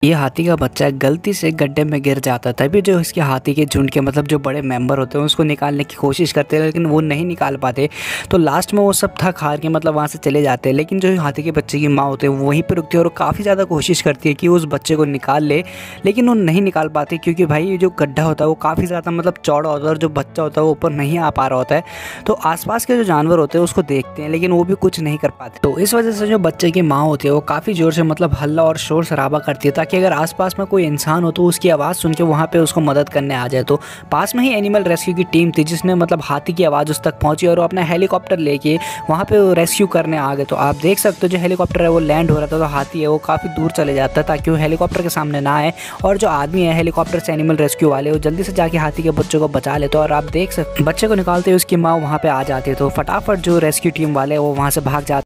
ये हाथी का बच्चा गलती से गड्ढे में गिर जाता है। तभी जो इसके हाथी के झुंड के मतलब जो बड़े मेंबर होते हैं उसको निकालने की कोशिश करते हैं, लेकिन वो नहीं निकाल पाते। तो लास्ट में वो सब थक हार के मतलब वहाँ से चले जाते हैं। लेकिन जो हाथी के बच्चे की माँ होती है वो वहीं पर रुकती है और काफ़ी ज़्यादा कोशिश करती है कि उस बच्चे को निकाल ले, लेकिन वो नहीं निकाल पाती, क्योंकि भाई ये जो गड्ढा होता है वो काफ़ी ज़्यादा मतलब चौड़ा होता है और जो बच्चा होता है वो ऊपर नहीं आ पा रहा होता है। तो आसपास के जो जानवर होते हैं उसको देखते हैं, लेकिन वो भी कुछ नहीं कर पाते। तो इस वजह से जो बच्चे की माँ होती है वो काफ़ी ज़ोर से मतलब हल्ला और शोर शराबा करती है, ताकि अगर आसपास में कोई इंसान हो तो उसकी आवाज़ सुन के वहाँ पे उसको मदद करने आ जाए। तो पास में ही एनिमल रेस्क्यू की टीम थी जिसने मतलब हाथी की आवाज़ उस तक पहुँची और वो अपना हेलीकॉप्टर लेके वहाँ पे रेस्क्यू करने आ गए। तो आप देख सकते हो जो हेलीकॉप्टर है वो लैंड हो रहा था, तो हाथी है वो काफ़ी दूर चले जाता है ताकि वो हेलीकॉप्टर के सामने ना आए, और जो आदमी है हेलीकॉप्टर से एनिमल रेस्क्यू वाले वो जल्दी से जाके हाथी के बच्चों को बचा लेते। और आप देख सकते बच्चे को निकालते हुए उसकी माँ वहाँ पे आ जाती है। तो फटाफट जो रेस्क्यू टीम वाले वो वहाँ से भाग जाते।